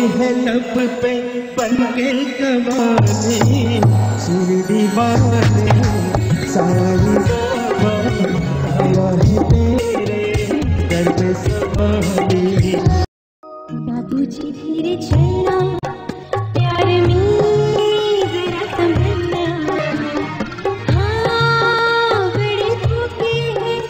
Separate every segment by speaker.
Speaker 1: है लब पे बनके कवाने सुर दीवाने सारी आया है तेरे दर पे सवारी।
Speaker 2: बाबूजी धीरे चलना प्यार में जरा संभलना, हाँ बड़े धोखे हैं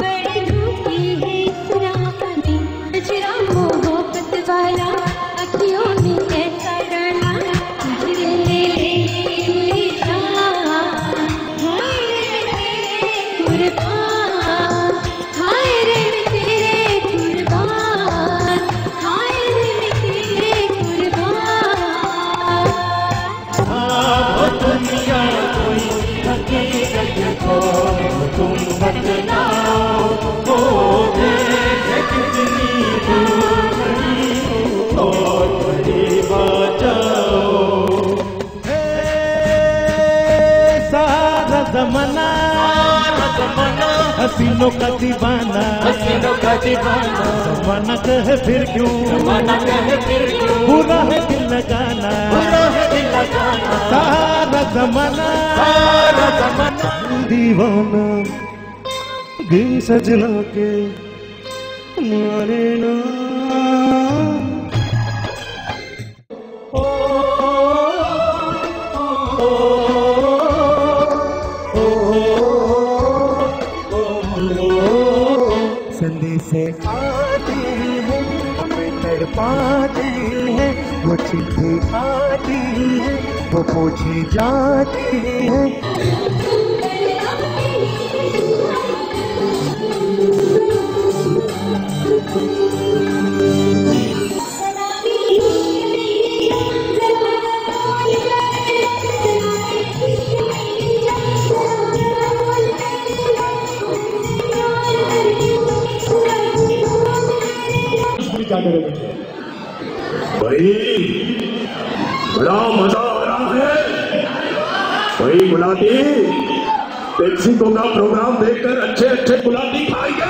Speaker 2: इस राह में, जरा मोहब्बत वाला अखियों में कैसा डाला तुझे ले ले जान, हाय रे कुर्बान, हाय रे तेरे कुर्बान, हाय रे तेरे कुर्बान।
Speaker 1: वो दुनिया कोई हकीकत को तुम बतलाओ, वो देख कितनी दूर खड़ी हो और करीब आ जाओ। सारा ज़माना हसीनों का दीवाना, ज़माना कहे फिर क्यों, बुरा है दिल लगाना, सारा ज़माना दीवाना दिन सजना के मारे ना। संदेशे आते हैं हमें तड़पाते हैं, वो चिट्ठी आती है वो पूछी जाती है।
Speaker 3: भाई बड़ा मजा आ रहा है भाई। गुलाटी पेप्सिको का प्रोग्राम देखकर अच्छे अच्छे गुलाटी खाएंगे।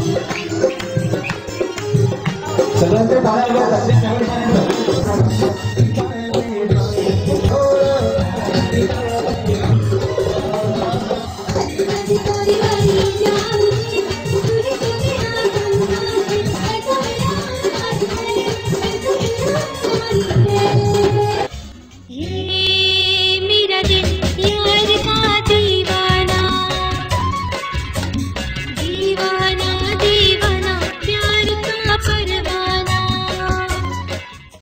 Speaker 1: चलो